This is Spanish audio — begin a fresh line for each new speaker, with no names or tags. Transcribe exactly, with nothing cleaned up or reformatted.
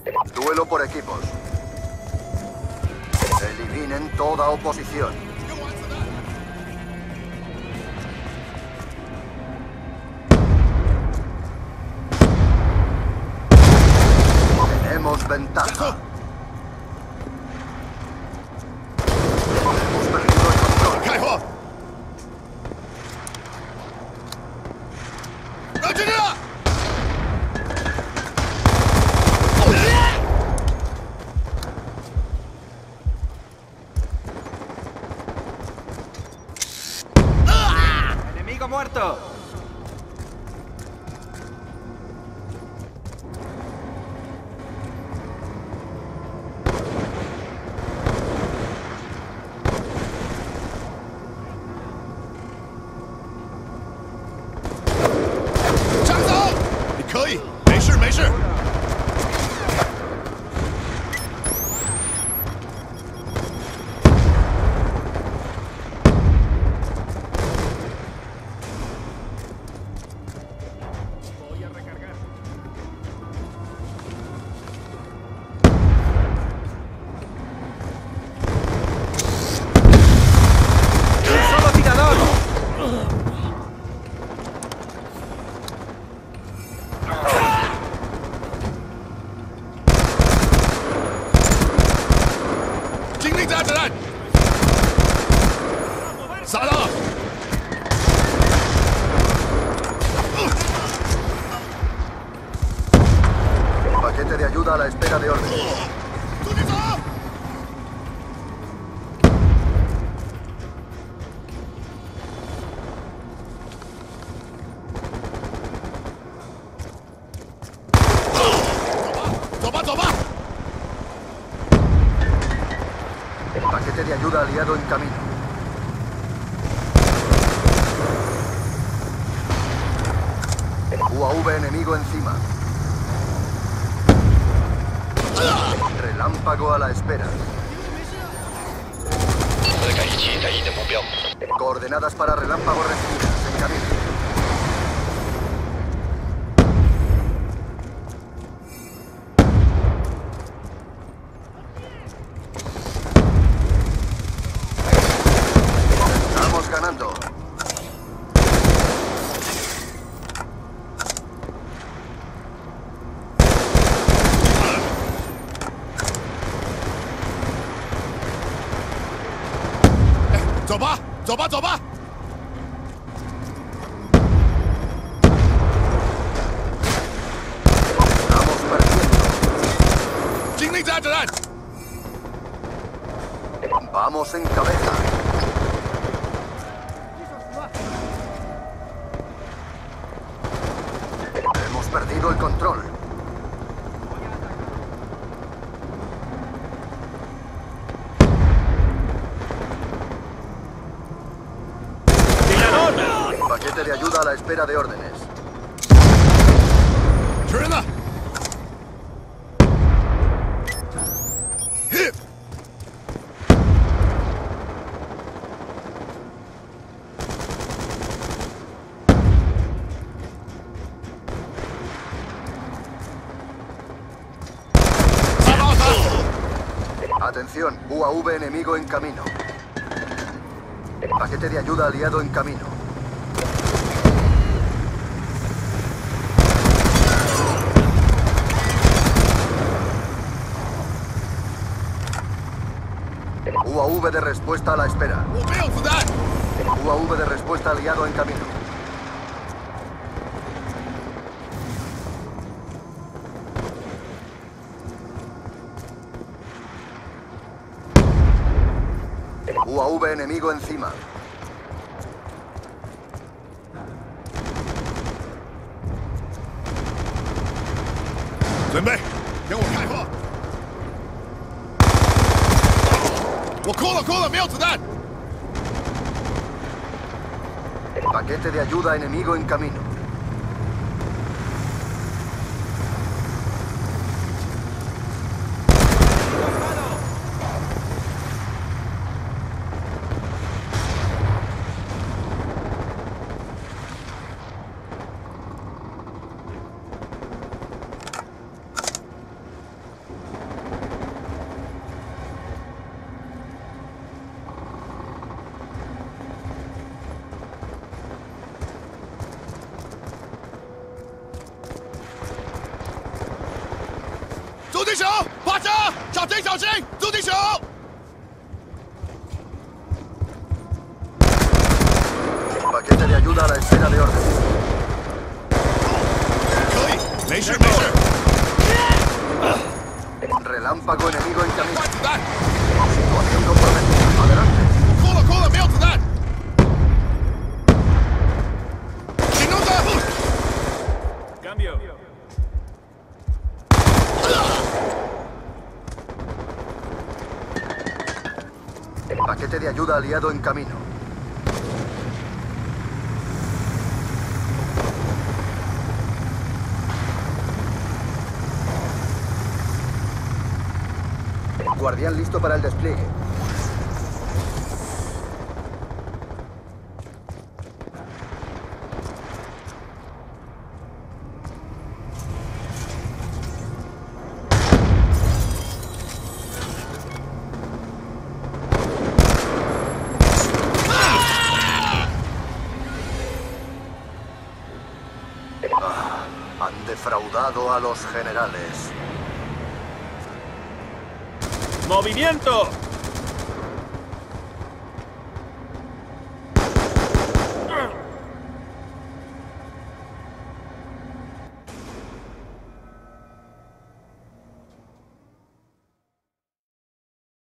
Duelo por equipos. Eliminen toda oposición. Tenemos ventaja. Hemos perdido el control.
¡Caigo!
¡Enemigo muerto!
Paquete de ayuda a la espera de orden. Paquete de ayuda aliado en camino. U A V enemigo encima. Relámpago a la espera. Coordenadas para relámpago recibidas en camino. Estamos ganando.
¡Zoba! ¡Zoba, zoba!
Estamos perdiendo. Vamos en cabeza. Hemos perdido el control. Paquete de ayuda a la espera de órdenes. Atención, U A V enemigo en camino. Paquete de ayuda aliado en camino. U A V de respuesta a la espera. U A V de respuesta aliado en camino. U A V enemigo encima. Paquete de ayuda enemigo en camino.
陆地手，发车，小心小心，陆地手。
Paquete de ayuda a la esfera de orden.
可以，没事没事。
Relámpago enemigo en camino.
换子弹，
Situación comprometida. Adelante.
空了空了，没有子弹。行动在后。
Cambio.
Paquete de ayuda aliado en camino. Guardián listo para el despliegue. Ah, han defraudado a los generales.
¡Movimiento!